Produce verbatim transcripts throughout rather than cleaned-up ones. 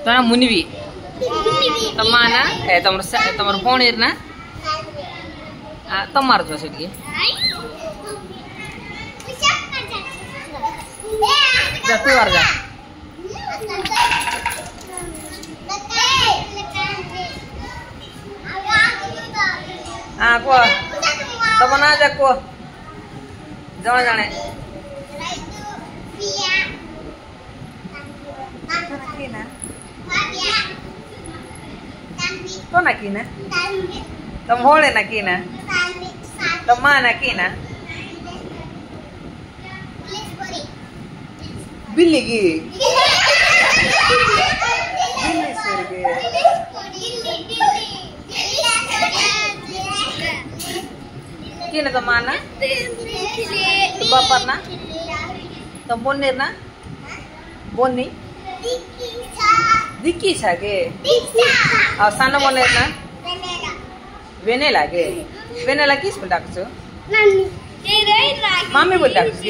तो मुनिवी तम ना ए तुम तुम भौणी ना तमार जो से जा तू आ जा हाँ को तब ना जा को जाने जाने तो ना की ना तुम होले ना की ना तुम माँ ना की ना बिल्ली की बिल्ली सर के की ना तुम माँ ना तुम बापर ना तुम बोलने ना बोलनी दिक्की छागे और सानो बोलने ना वेनेला के वेनेला किस बोल डाकचो मामी बोल डाकचो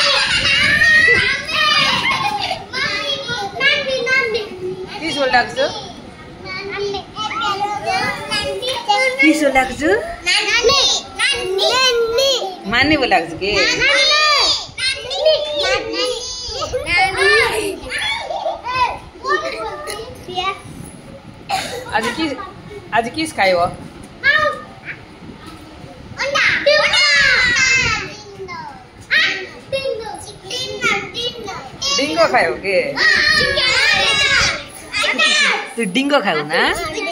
किस बोल डाकचो किस बोल डाकचो मानी बोल डाकचो के आज किस आज किस खाए हो डिंगो खाए हो के तू डिंगो खाए ना